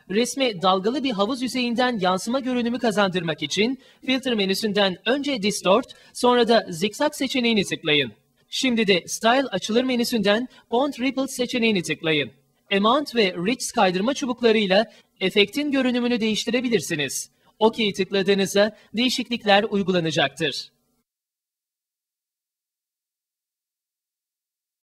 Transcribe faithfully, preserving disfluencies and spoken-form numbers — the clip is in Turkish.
Resme dalgalı bir havuz yüzeyinden yansıma görünümü kazandırmak için Filter menüsünden önce Distort, sonra da Zigzag seçeneğini tıklayın. Şimdi de Style açılır menüsünden Point Ripple seçeneğini tıklayın. Amount ve Rich kaydırma çubuklarıyla efektin görünümünü değiştirebilirsiniz. OK'yi tıkladığınızda değişiklikler uygulanacaktır.